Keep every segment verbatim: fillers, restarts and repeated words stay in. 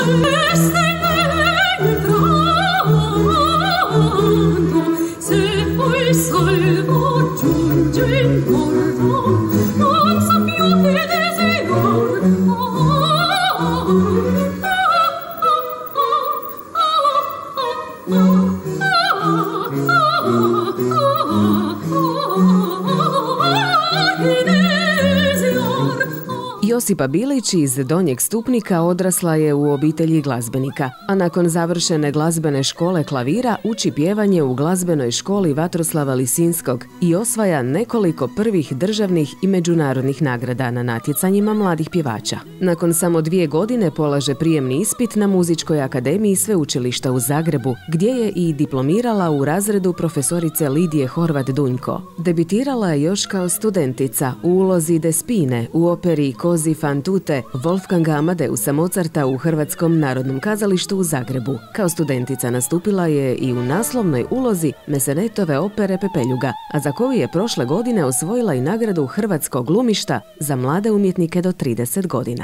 Josipa Bilić iz Donjeg Stupnika odrasla je u obitelji glazbenika, a nakon završene glazbene škole klavira uči pjevanje u glazbenoj školi Vatroslava Lisinskog i osvaja nekoliko prvih državnih i međunarodnih nagrada na natjecanjima mladih pjevača. Nakon samo dvije godine polaže prijemni ispit na Muzičkoj akademiji Sveučilišta u Zagrebu, gdje je i diplomirala u razredu profesorice Lidije Horvat-Dunjko. Debitirala je još kao studentica u ulozi Despine u operi Così fan tutte Wolfganga Amadeusa Mozarta u Hrvatskom narodnom kazalištu u Zagrebu. Kao studentica nastupila je i u naslovnoj ulozi Mesenetove opere Pepeljuga, a za koju je prošle godine osvojila i nagradu Hrvatskog glumišta za mlade umjetnike do trideset godina.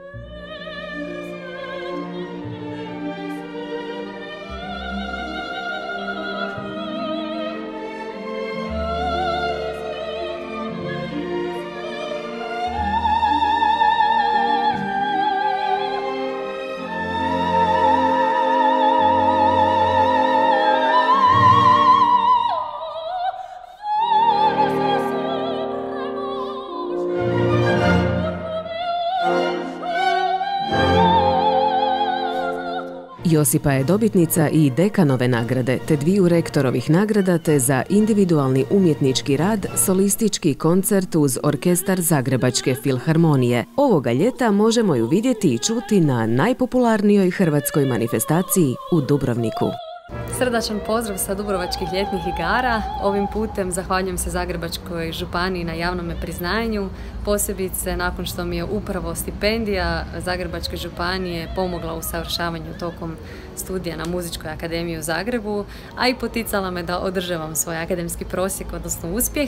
Josipa je dobitnica i dekanove nagrade, te dviju rektorovih nagrada, te za individualni umjetnički rad solistički koncert uz orkestar Zagrebačke filharmonije. Ovoga ljeta možemo ju vidjeti i čuti na najpopularnijoj hrvatskoj manifestaciji u Dubrovniku. Srdačan pozdrav sa Dubrovačkih ljetnih igara. Ovim putem zahvaljujem se Zagrebačkoj županiji na javnome priznanju, posebice nakon što mi je upravo stipendija Zagrebačke županije pomogla u savršavanju tokom studija na Muzičkoj akademiji u Zagrebu, a i poticala me da održavam svoj akademski prosjek, odnosno uspjeh.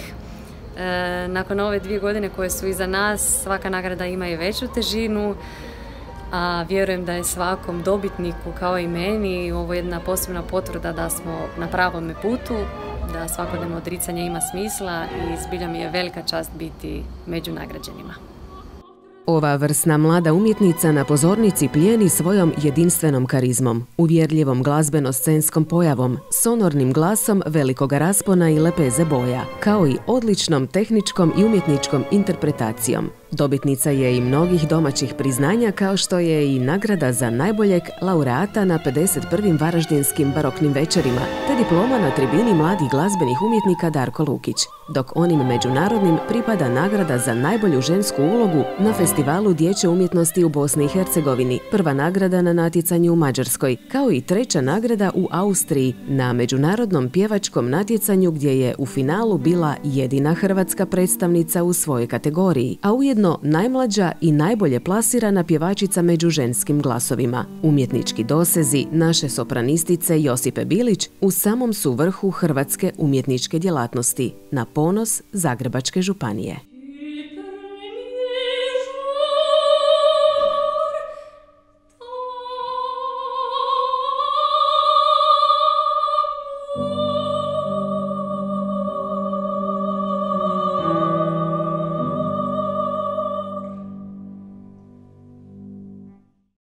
E, nakon ove dvije godine koje su iza nas, svaka nagrada ima i veću težinu, a vjerujem da je svakom dobitniku kao i meni ovo jedna posebna potvrda da smo na pravome putu, da svakodnevno odricanje ima smisla i zbilja mi je velika čast biti među nagrađenima. Ova vrsna mlada umjetnica na pozornici plijeni svojom jedinstvenom karizmom, uvjerljivom glazbeno-scenskom pojavom, sonornim glasom velikoga raspona i lepeze boja, kao i odličnom tehničkom i umjetničkom interpretacijom. Dobitnica je i mnogih domaćih priznanja, kao što je i nagrada za najboljeg laureata na pedeset prvim Varaždinskim baroknim večerima, te diploma na tribini mladih glazbenih umjetnika Darko Lukić, dok onim međunarodnim pripada nagrada za najbolju žensku ulogu na Festivalu dječje umjetnosti u Bosni i Hercegovini, prva nagrada na natjecanju u Mađarskoj, kao i treća nagrada u Austriji na međunarodnom pjevačkom natjecanju gdje je u finalu bila jedina hrvatska predstavnica u svojoj kategoriji, a ujedno najmlađa i najbolje plasirana pjevačica među ženskim glasovima. Umjetnički dosezi naše sopranistice Josipe Bilić u samom su vrhu hrvatske umjetničke djelatnosti, na ponos Zagrebačke županije.